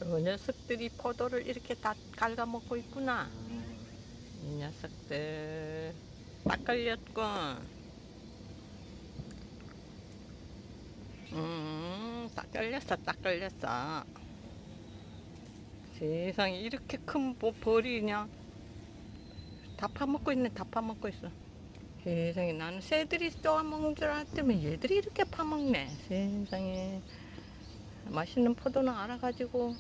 저 녀석들이 포도를 이렇게 다 갉아먹고 있구나. 이 녀석들 딱 걸렸군. 딱 걸렸어, 딱 걸렸어. 세상에 이렇게 큰 벌이냐. 다 파먹고 있네, 다 파먹고 있어. 세상에 나는 새들이 쪼아먹는 줄 알았더니 얘들이 이렇게 파먹네. 세상에 맛있는 포도는 알아가지고.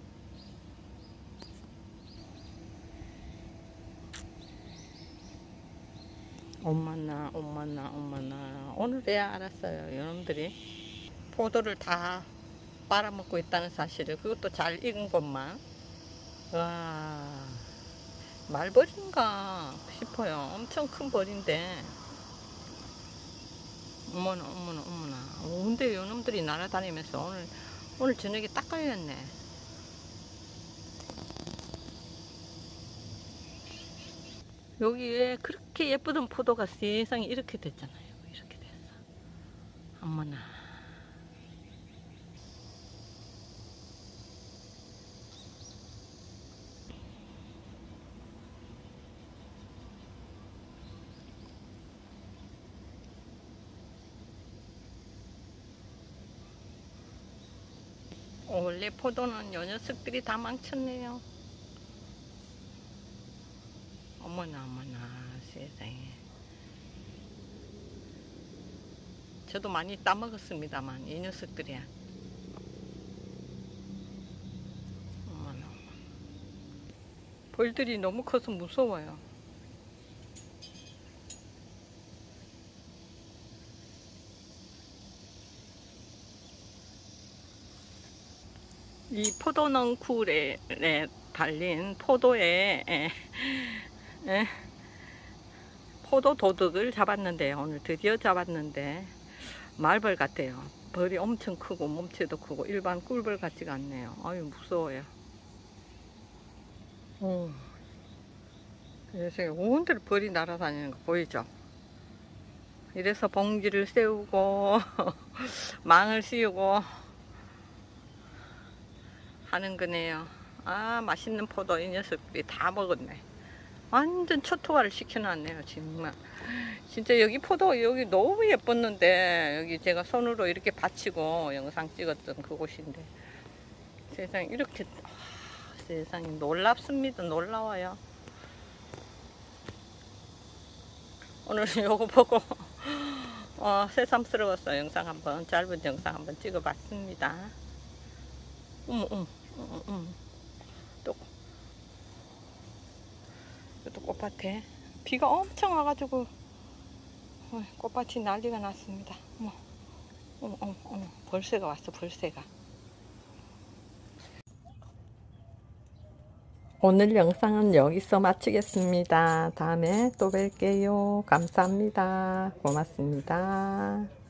엄마나 엄마나 엄마나 오늘에야 알았어요. 여러분들이 포도를 다 빨아먹고 있다는 사실을. 그것도 잘 익은 것만. 와, 말벌인가 싶어요. 엄청 큰 벌인데. 어머나 어머나 어머나. 근데 요놈들이 날아다니면서 오늘 저녁에 딱 걸렸네. 여기에 그렇게 예쁘던 포도가 세상에 이렇게 됐잖아요. 이렇게 됐어. 어머나. 원래 포도는 요 녀석들이 다 망쳤네요. 어머나 어머나 세상에. 저도 많이 따먹었습니다만 이 녀석들이야. 어머나. 벌들이 너무 커서 무서워요. 이 포도넝쿨에 달린 포도에 포도 도둑을 잡았는데요. 오늘 드디어 잡았는데 말벌 같아요. 벌이 엄청 크고 몸체도 크고 일반 꿀벌 같지가 않네요. 아유 무서워요. 그래서 온데로 벌이 날아다니는 거 보이죠? 이래서 봉지를 세우고 망을 씌우고 하는 거네요. 아 맛있는 포도 이 녀석들이 다 먹었네. 완전 초토화를 시켜놨네요. 정말 진짜 여기 포도 여기 너무 예뻤는데 여기 제가 손으로 이렇게 받치고 영상 찍었던 그곳인데 세상에 이렇게 세상에 놀랍습니다. 놀라워요. 오늘 요거 보고 새삼스러웠어요. 영상 한번 짧은 영상 한번 찍어봤습니다. 또 꽃밭에 비가 엄청 와가지고 꽃밭이 난리가 났습니다. 어머 벌새가 왔어. 벌새가. 오늘 영상은 여기서 마치겠습니다. 다음에 또 뵐게요. 감사합니다. 고맙습니다.